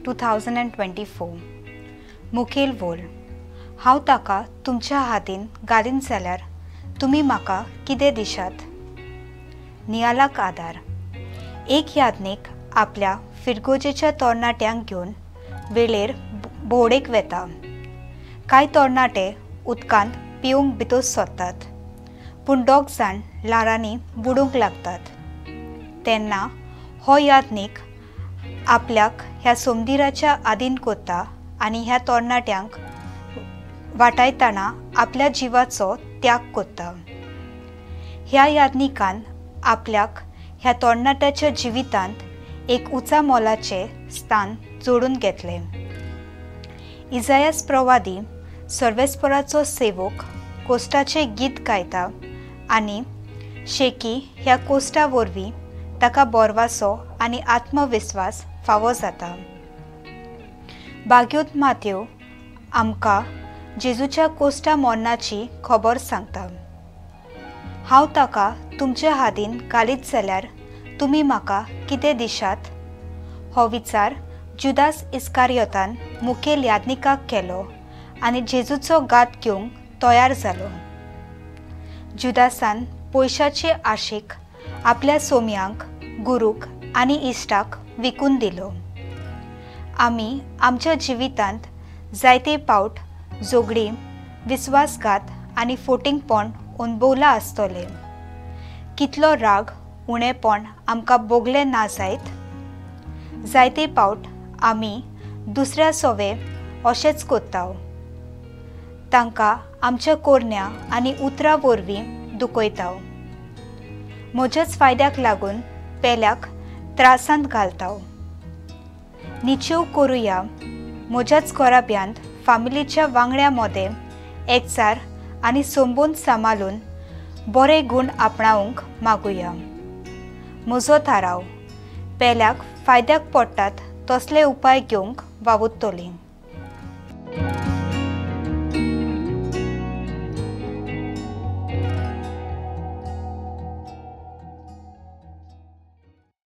2024 मुखेल बोल। हांव ताका तुमच्या हातीन घालीन जाल्यार तुमी म्हाका कितें दिशात। नियालाक आदार। एक याज्ञीक आपल्या फिरगोजेच्या तरणाट्यांक घेवन वेळेर भोंवडेक वेता। कांय तरणाटे उदकांत पिवंक भितर सरतात, पूण दोग जाण ल्हारांनी बुडूंक लागतात। तेन्ना हो याज्ञीक आपल्याक ह्या समुद्राच्या आदीन करता आनी ह्या तरणाट्यांक वाटायतना आपल्या जिवाचो त्याग करता। ह्या याज्ञीकान आपल्याक ह्या तरणाट्याच्या जिवितांत एक उंचा मोलाचें स्थान जोडून घेतलें। इसायास प्रवादी सर्वेस्पराचो सेवक कोश्टाचें गीत गायता आनी शेकी ह्या कोश्टा वरवीं ताका बोरवासो आनी आत्मविस्वास फावो जाता। भाग्योत माथ्यो आमकां जेजूच्या कोश्टा मोन्नाची खबर सांगता। हांव ताका तुमच्या हातीन घालीत जाल्यार तुमी म्हाका कितें दिशात। हो विचार जुदास इस्कारियोतान मुखेल याज्ञीकाक केलो आनी जेजूचो घात घेवंक तयार जालो। जुदासान पयशाचे आशेक आपल्या सोम्यांक, गुरूक आनी इश्टाक विकून दिलो। आमी आमच्या जिवितांत जायते फावट झगडी, विस्वासघात आनी फोटिंगपण अणभवलां आसतलें। कितलो राग, उणेपण आमकां भोगलें ना जायत। जायते फावट आमी दुसऱ्या सोवे अशेंच करता, तांकां आमच्या कोरण्या आनी उतरां वरवीं दुखयता। म्हज्याच फायद्याक लागून पेल्याक त्रासांत घालता। निचेव करुया, म्हज्याच घोराब्यांत फामिलीच्या वांगड्या मोदें एकचार आनी संबंद सांबाळून बरे गूण आपणावंक मागुया। म्हजो थाराव, पेल्याक फायद्याक पडटात तसले उपाय घेवंक वावुरतलीं।